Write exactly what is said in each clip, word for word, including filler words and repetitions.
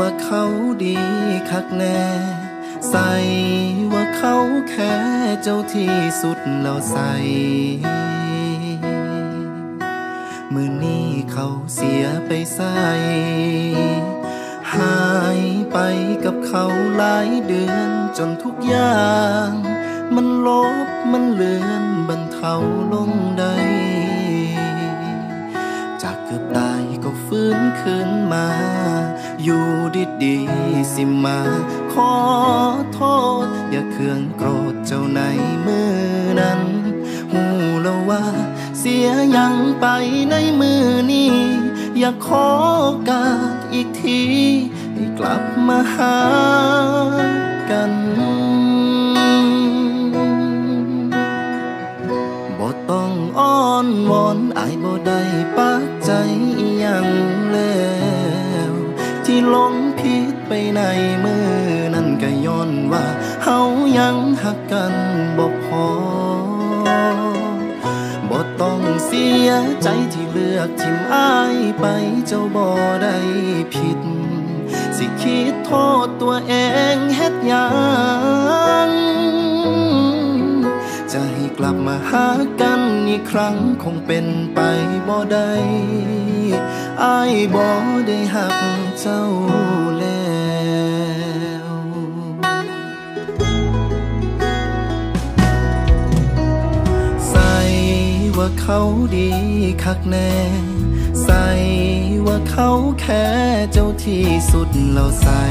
ว่าเขาดีคักแน่ใส่ว่าเขาแค่เจ้าที่สุดแล้วใส่มือนี้เขาเสียไปใส่หายไปกับเขาหลายเดือนจนทุกอย่างมันลบมันเลือนบรรเทาลงได้จากเกือบตายก็ฟื้นคืนมาอยู่ดีๆสิมาขอโทษอย่าเคืองโกรธเจ้าในมือนั้นหูแล้วว่าเสียยังไปในมือนี้อยากขอโอกาสอีกทีให้กลับมาหากันบ่ต้องอ้อนวอนอายบ่ได้ปักใจอีหยังแล้วที่หลงผิดไปในมือนั่นก็ย้อนว่าเฮายังหักกันบ่พอบ่ต้องเสียใจที่เลือกทิมอ้ายไปเจ้าบ่ได้ผิดสิคิดโทษตัวเองเฮ็ดหยังจะให้กลับมาหากันอีกครั้งคงเป็นไปบ่ได้อ้ายบ่ได้หักเจ้าแล้วใส่ว่าเขาดีคักแน่ใส่ว่าเขาแค่เจ้าที่สุดแล้วใส่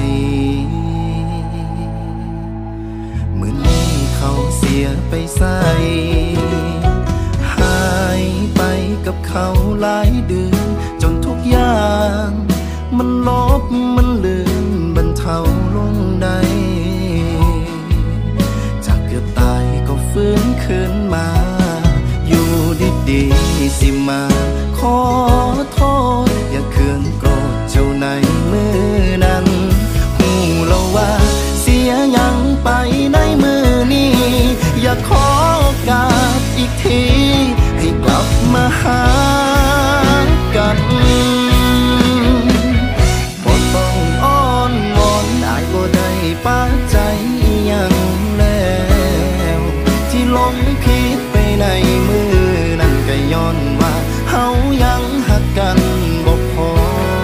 มือนี้เขาเสียไปใส่หายไปกับเขาหลายเดือนจนทุกอย่างมันลบมันเลือนบรรเทาลงได้จากเกือบตายก็ฟื้นคืนมาอยู่ดีๆสิมาขอโทษอย่าเคืองโกรธเจ้าในมือนั้นหูแล้วว่าเสียยังไปในมือนี้อยากขอโอกาสอีกทีให้กลับมาหากันบ่ต้องอ้อนวอนอายบ่ได้ปักใจอีหยังแล้วที่หลงผิดไปในมือนั่นก็ย้อนว่าเฮายังหักกันบ่พอ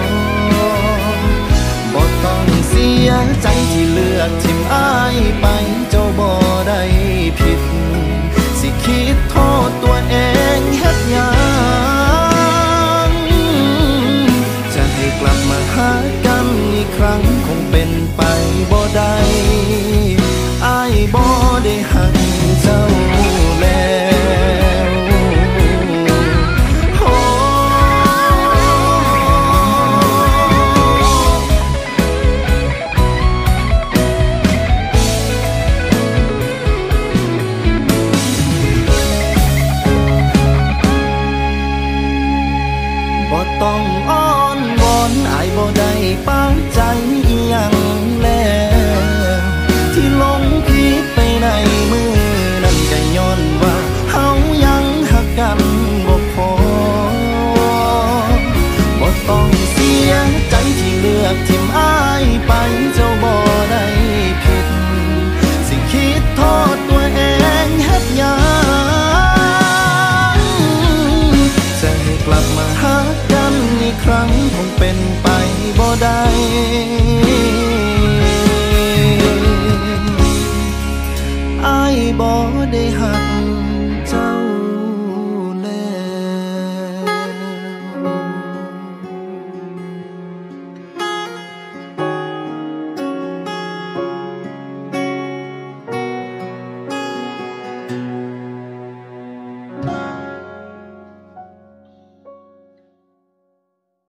บ่ต้องเสียใจที่เลือกทิมอ้ายไปเจ้าบ่ได้ผิดสิคิดโทษตัวเองเฮ็ดหยังจะให้กลับมาหากันอีกครั้งคงเป็นไปบ่ได้อ้ายบ่ได้หักเจ้าแล้วบ่ต้องอ้อนวอนอายบ่ได้ปักใจอีหยังแล้วที่หลงผิดไปในมือนั่นก็ย้อนว่าเฮายังหักกันบ่พอบ่ต้องเสียใจที่เลือกทิมอ้ายไปเจ้าบ่ได้ผิดสิคิดโทษตัวเองเฮ็ดหยังจะให้กลับมาหากันอีกครั้งคงเป็นไปบ่ได้อ้ายบ่ได้หัก